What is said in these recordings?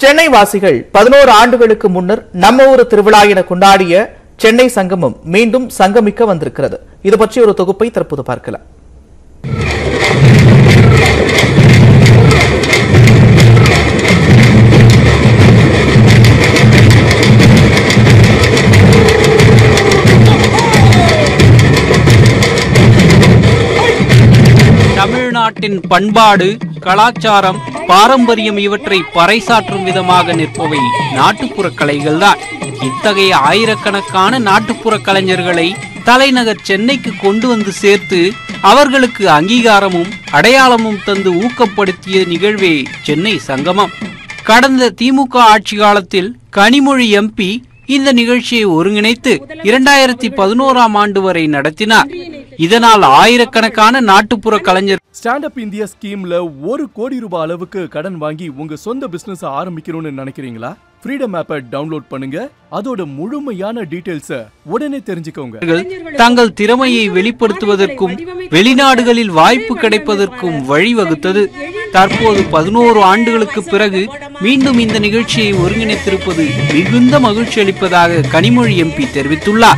சென்னை வாசிகள் 11 ஆண்டுகளுக்கு முன்னர் நம்ம ஊர் திருவிழா என கொண்டாடிய சென்னை சங்கமம் மீண்டும் சங்கமிக்க வந்திருக்கிறது. இது பற்றி ஒரு தொகுப்பை தற்போது பார்க்கலாம். தமிழ்நாட்டின் பண்பாடு, கலாச்சாரம், பாரம்பரியம் இவற்றை பறைசாற்றும் விதமாக நிற்பவை நாட்டுப்புற கலைகள்தான். இத்தகைய ஆயிரக்கணக்கான நாட்டுப்புற கலைஞர்களை தலைநகர் சென்னைக்கு கொண்டு வந்து சேர்த்து அவர்களுக்கு அங்கீகாரமும் அடையாளமும் தந்து ஊக்கப்படுத்திய நிகழ்வே சென்னை சங்கமம். கடந்த திமுக ஆட்சி காலத்தில் கனிமொழி எம்பி இந்த நிகழ்ச்சியை ஒருங்கிணைத்து 2011ஆம் ஆண்டு வரை நடத்தினார். இதனால் ஆயிரக்கணக்கான நாட்டுப்புற கலைஞர் ஸ்டாண்ட் அப் இந்தியா ஸ்கீம்ல 1 கோடி ரூபாய் அளவுக்கு கடன் வாங்கி உங்க சொந்த பிசினஸ் ஆரம்பிக்கணும்னு நினைக்கிறீங்களா? ஃப்ரீடம் ஆப்பை டவுன்லோட் பண்ணுங்க. அதோட முழுமையான டீடைல்ஸை உடனே தெரிஞ்சுக்கோங்க. தங்கள் திறமையை வெளிப்படுத்துவதற்கும் வெளிநாடுகளில் வாய்ப்பு கிடைப்பதற்கும் வழிவகுத்தது. தற்போது 11 ஆண்டுகளுக்கு பிறகு மீண்டும் இந்த நிகழ்ச்சியை ஒருங்கிணைத்திருப்பது மிகுந்த மகிழ்ச்சி அளிப்பதாக கனிமொழி எம்பி தெரிவித்துள்ளார்.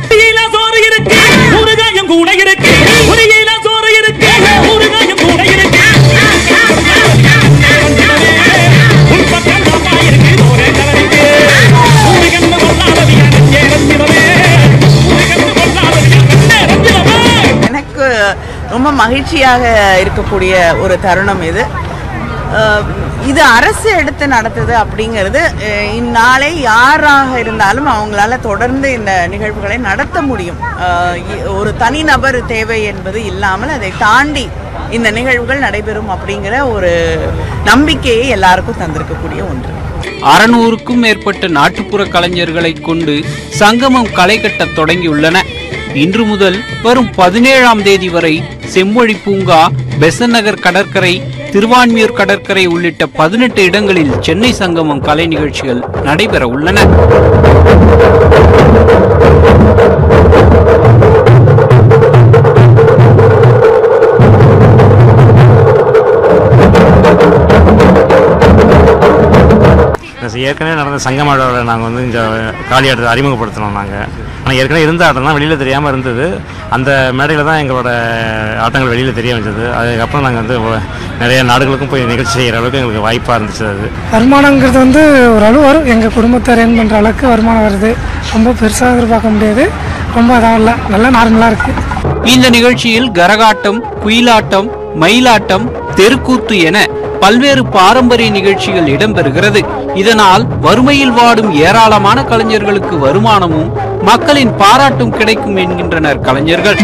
எனக்கு ரொம்ப மகிழ்ச்சியாக இருக்கக்கூடிய ஒரு தருணம் இது. இது அரசு எடுத்து நடத்துது அப்படிங்கிறது இந்நாளை யாராக இருந்தாலும் அவங்களால தொடர்ந்து இந்த நிகழ்வுகளை நடத்த முடியும். ஒரு தனிநபர் தேவை என்பது இல்லாமல் அதை தாண்டி இந்த நிகழ்வுகள் நடைபெறும் அப்படிங்கிற ஒரு நம்பிக்கையை எல்லாருக்கும் தந்திருக்கக்கூடிய ஒன்று. 600க்கும் மேற்பட்ட நாட்டுப்புற கலைஞர்களை கொண்டு சங்கமம் களை கட்ட தொடங்கியுள்ளன. இன்று முதல் வரும் 17ஆம் தேதி வரை செம்மொழி பூங்கா, பெசன்ட் நகர் கடற்கரை, திருவான்மியூர் கடற்கரை உள்ளிட்ட 18 இடங்களில் சென்னை சங்கமம் கலை நிகழ்ச்சிகள் நடைபெற உள்ளன. ஏற்கனவே நடந்த சங்கமாடோட நாங்கள் வந்து இந்த காளி ஆட்டத்தை அறிமுகப்படுத்தினோம். ஆனால் ஏற்கனவே இருந்த ஆட்டம் தான் வெளியில் தெரியாமல் இருந்தது. அந்த மேடையில் தான் எங்களோட ஆட்டங்கள் வெளியில் தெரிய வந்தது. அதுக்கப்புறம் நாங்கள் வந்து நிறைய நாடுகளுக்கும் போய் நிகழ்ச்சி செய்கிற அளவுக்கு எங்களுக்கு வாய்ப்பாக இருந்துச்சு. அது வருமானங்கிறது வந்து ஓரளவு வரும். எங்கள் குடும்பத்தை ரன் பண்ணுற அளவுக்கு வருமானம் வருது. ரொம்ப பெருசாக எதிர்பார்க்க முடியாது. ரொம்ப அதான் இல்லை, நல்லா நார்மலாக இருக்குது. இந்த நிகழ்ச்சியில் கரகாட்டம், குயிலாட்டம், மயிலாட்டம், தெருக்கூத்து என பல்வேறு பாரம்பரிய நிகழ்ச்சிகள் இடம்பெறுகிறது. இதனால் வறுமையில் வாடும் ஏராளமான கலைஞர்களுக்கு வருமானமும் மக்களின் பாராட்டும் கிடைக்கும் என்கின்றனர் கலைஞர்கள்.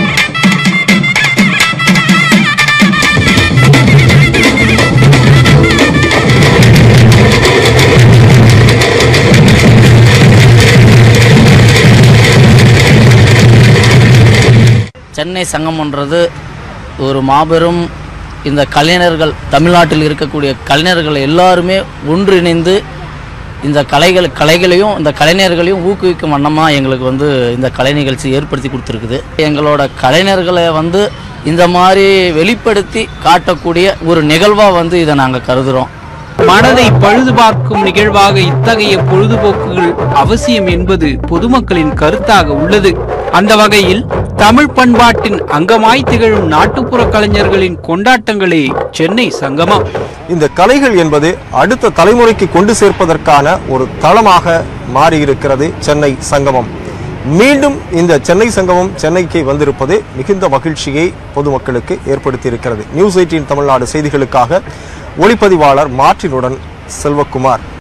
சென்னை சங்கமன்றது ஒரு மாபெரும் இந்த கலைஞர்கள், தமிழ்நாட்டில் இருக்கக்கூடிய கலைஞர்கள் எல்லாருமே ஒன்றிணைந்து இந்த கலைகளையும் இந்த கலைஞர்களையும் ஊக்குவிக்கும் வண்ணமாக எங்களுக்கு வந்து இந்த கலை நிகழ்ச்சி ஏற்படுத்தி கொடுத்துருக்குது. எங்களோட கலைஞர்களை வந்து இந்த மாதிரி வெளிப்படுத்தி காட்டக்கூடிய ஒரு நிகழ்வாக வந்து இதை நாங்கள் கருதுகிறோம். மனதை பழுது பார்க்கும் நிகழ்வாக இத்தகைய பொழுதுபோக்குகள் அவசியம் என்பது பொதுமக்களின் கருத்தாக உள்ளது. அந்த வகையில் தமிழ் பண்பாட்டின் அங்கமாய் திகழும் நாட்டுப்புற கலைஞர்களின் கொண்டாட்டங்களே சென்னை சங்கமம். இந்த கலைகள் என்பது அடுத்த தலைமுறைக்கு கொண்டு சேர்ப்பதற்கான ஒரு தளமாக மாறியிருக்கிறது சென்னை சங்கமம். மீண்டும் இந்த சென்னை சங்கமம் சென்னைக்கு வந்திருப்பது மிகுந்த மகிழ்ச்சியை பொதுமக்களுக்கு ஏற்படுத்தி இருக்கிறது. நியூஸ் 18 தமிழ்நாடு செய்திகளுக்காக ஒளிப்பதிவாளர் மார்ட்டினுடன் செல்வகுமார்.